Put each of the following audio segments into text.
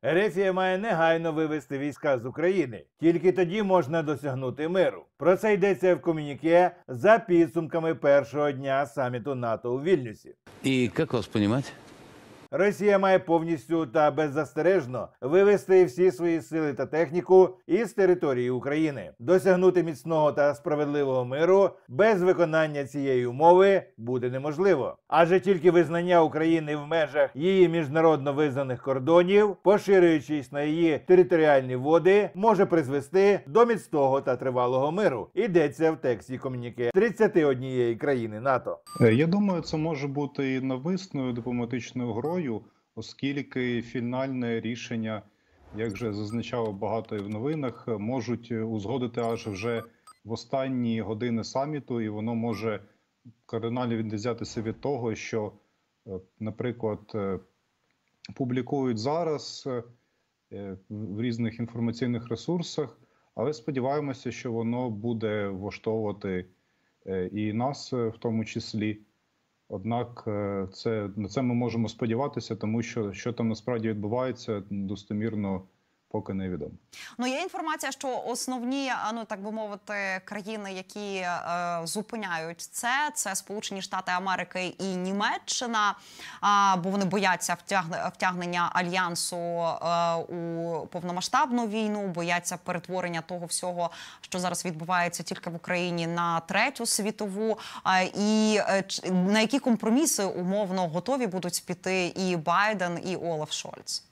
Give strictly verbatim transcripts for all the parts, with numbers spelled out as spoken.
Ерефія має негайно вивести війська з України. Тільки тоді можна досягнути миру. Про це йдеться в комюніке за підсумками першого дня саміту НАТО у Вільнюсі. И как вас понимать? Росія має повністю та беззастережно вивести всі свої сили та техніку із території України. Досягнути міцного та справедливого миру без виконання цієї умови буде неможливо. Адже тільки визнання України в межах її міжнародно визнаних кордонів, поширюючись на її територіальні води, може призвести до міцного та тривалого миру. Йдеться в тексті комюніке тридцяти однієї країни НАТО. Я думаю, це може бути і нависною дипломатичною грою, оскільки фінальне рішення, як вже зазначало багато і в новинах, можуть узгодити аж вже в останні години саміту, і воно може кардинально відрізнятися від того, що, наприклад, публікують зараз в різних інформаційних ресурсах, але сподіваємося, що воно буде влаштовувати і нас в тому числі. Однак це, на це ми можемо сподіватися, тому що що там насправді відбувається, достемірно поки невідомо. Ну, є інформація, що основні, ну так би мовити, країни, які е, зупиняють це, це Сполучені Штати Америки і Німеччина, а, бо вони бояться втягне, втягнення Альянсу е, у повномасштабну війну, бояться перетворення того всього, що зараз відбувається тільки в Україні, на третю світову. А, і е, на які компроміси умовно готові будуть піти і Байден, і Олаф Шольц?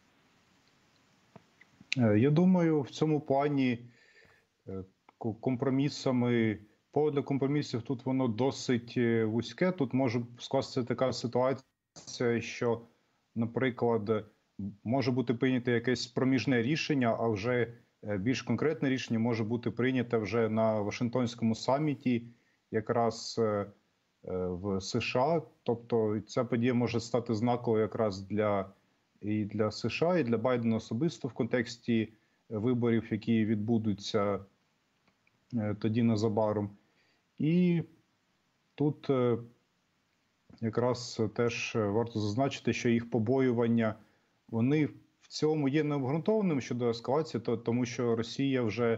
Я думаю, в цьому плані компромісами, поле для компромісів тут воно досить вузьке. Тут може скластися така ситуація, що, наприклад, може бути прийнято якесь проміжне рішення, а вже більш конкретне рішення може бути прийнято вже на Вашингтонському саміті, якраз в США. Тобто ця подія може стати знаковою якраз для і для США, і для Байдена особисто в контексті виборів, які відбудуться тоді незабаром. І тут якраз теж варто зазначити, що їх побоювання, вони в цьому є необґрунтованим щодо ескалації, тому що Росія вже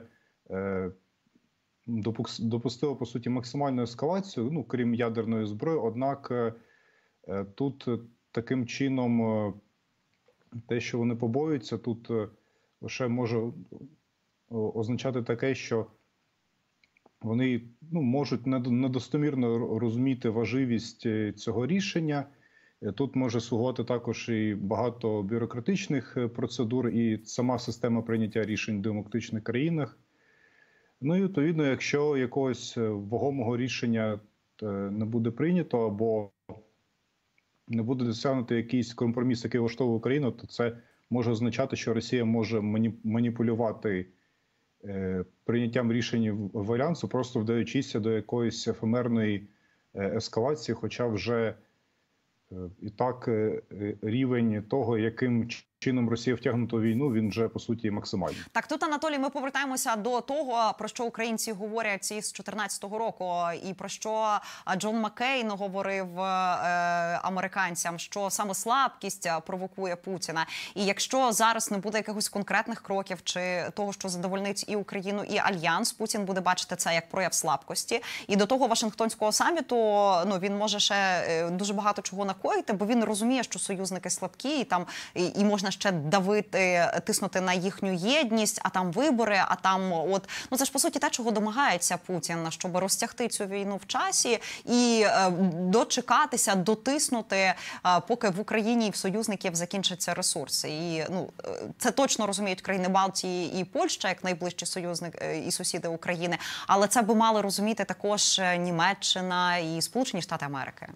допустила, по суті, максимальну ескалацію, ну, крім ядерної зброї, однак тут таким чином те, що вони побоюються, тут лише може означати таке, що вони ну, можуть недостомірно розуміти важливість цього рішення. Тут може слугувати також і багато бюрократичних процедур, і сама система прийняття рішень в демократичних країнах. Ну і, відповідно, якщо якогось вагомого рішення не буде прийнято, або не буде досягнути якийсь компроміс, який влаштовує Україну, то це може означати, що Росія може маніпулювати е, прийняттям рішень в Альянсу, просто вдаючись до якоїсь ефемерної ескалації, хоча вже е, і так е, рівень того, яким чином Росія втягнута у війну, він вже, по суті, максимальний. Так, тут, Анатолій, ми повертаємося до того, про що українці говорять із дві тисячі чотирнадцятого року, і про що Джон Маккейн говорив е, американцям, що саме слабкість провокує Путіна. І якщо зараз не буде якихось конкретних кроків чи того, що задовольнить і Україну, і Альянс, Путін буде бачити це як прояв слабкості. І до того Вашингтонського саміту, ну, він може ще дуже багато чого накоїти, бо він розуміє, що союзники слабкі, і там і, і можна ще давити, тиснути на їхню єдність, а там вибори, а там от, ну це ж по суті те, чого домагається Путін, щоб розтягти цю війну в часі і е, дочекатися, дотиснути, е, поки в Україні і в союзників закінчаться ресурси. І ну це точно розуміють країни Балтії і Польща, як найближчі союзники і сусіди України, але це би мали розуміти також Німеччина і Сполучені Штати Америки.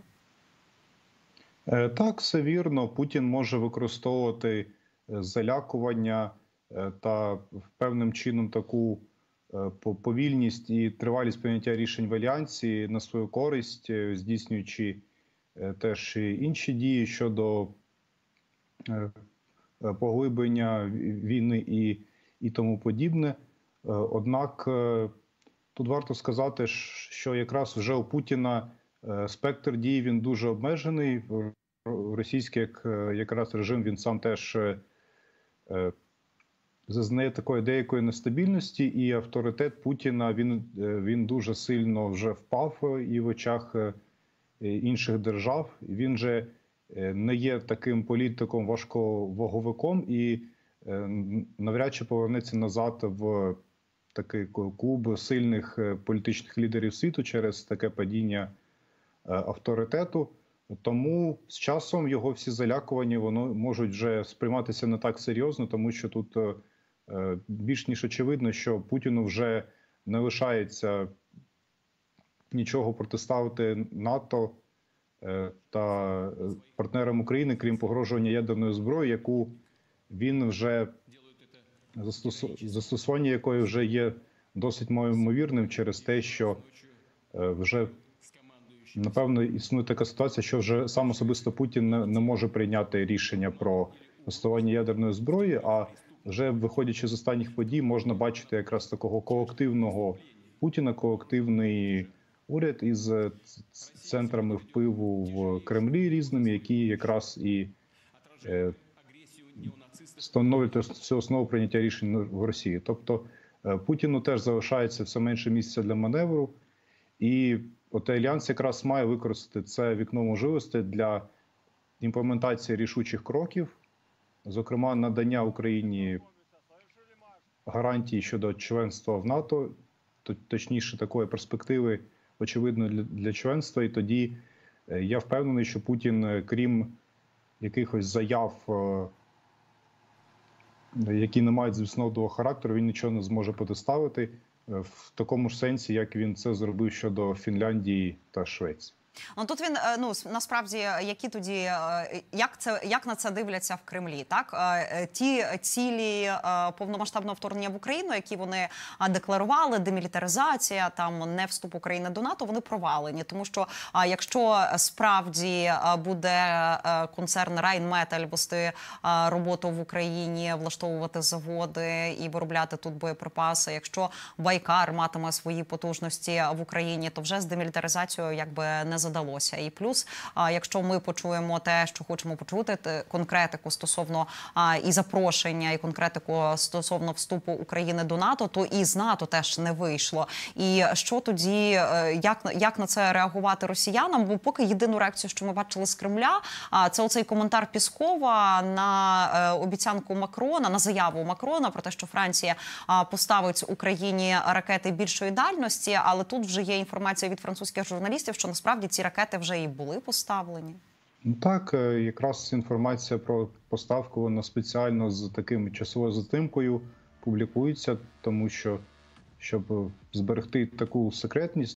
Так, все вірно. Путін може використовувати залякування та певним чином таку повільність і тривалість прийняття рішень в Альянсі на свою користь, здійснюючи теж інші дії щодо поглиблення війни і, і тому подібне. Однак тут варто сказати, що якраз вже у Путіна спектр дій він дуже обмежений. Російський як, якраз режим він сам теж зазнає такої деякої нестабільності, і авторитет Путіна, він, він дуже сильно вже впав і в очах інших держав. Він же не є таким політиком важковаговиком і навряд чи повернеться назад в такий клуб сильних політичних лідерів світу через таке падіння авторитету. Тому з часом його всі залякування воно можуть вже сприйматися не так серйозно, тому що тут більш ніж очевидно, що Путіну вже не лишається нічого протиставити НАТО та партнерам України, крім погрожування ядерною зброєю, яку він вже застосування якої вже є досить ймовірним через те, що вже напевно існує така ситуація, що вже сам особисто Путін не, не може прийняти рішення про застосування ядерної зброї, а вже виходячи з останніх подій, можна бачити якраз такого колективного Путіна, колективний уряд із центрами впливу в Кремлі різними, які якраз і е, становлять всю основу прийняття рішень в Росії. Тобто Путіну теж залишається все менше місця для маневру, і от Альянс якраз має використати це вікно можливостей для імплементації рішучих кроків, зокрема надання Україні гарантій щодо членства в НАТО, точніше такої перспективи, очевидно, для, для членства. І тоді я впевнений, що Путін, крім якихось заяв, які не мають звіснодового характеру, він нічого не зможе протиставити в такому ж сенсі, як він це зробив щодо Фінляндії та Швеції. Ну тут він ну насправді які тоді як це як на це дивляться в Кремлі? Так ті цілі повномасштабного вторгнення в Україну, які вони декларували, демілітаризація, там не вступ України до НАТО, вони провалені, тому що якщо справді буде концерн Rheinmetall вести роботу в Україні, влаштовувати заводи і виробляти тут боєприпаси, якщо Байкар матиме свої потужності в Україні, то вже з демілітаризацією якби не задалося. І плюс, якщо ми почуємо те, що хочемо почути, конкретику стосовно і запрошення, і конкретику стосовно вступу України до НАТО, то і з НАТО теж не вийшло. І що тоді, як, як на це реагувати росіянам? Бо поки єдину реакцію, що ми бачили з Кремля, це оцей коментар Піскова на обіцянку Макрона, на заяву Макрона про те, що Франція поставить Україні ракети більшої дальності, але тут вже є інформація від французьких журналістів, що насправді ці ракети вже і були поставлені. Ну так, якраз інформація про поставку, вона спеціально з таким часовою затримкою публікується, тому що, щоб зберегти таку секретність,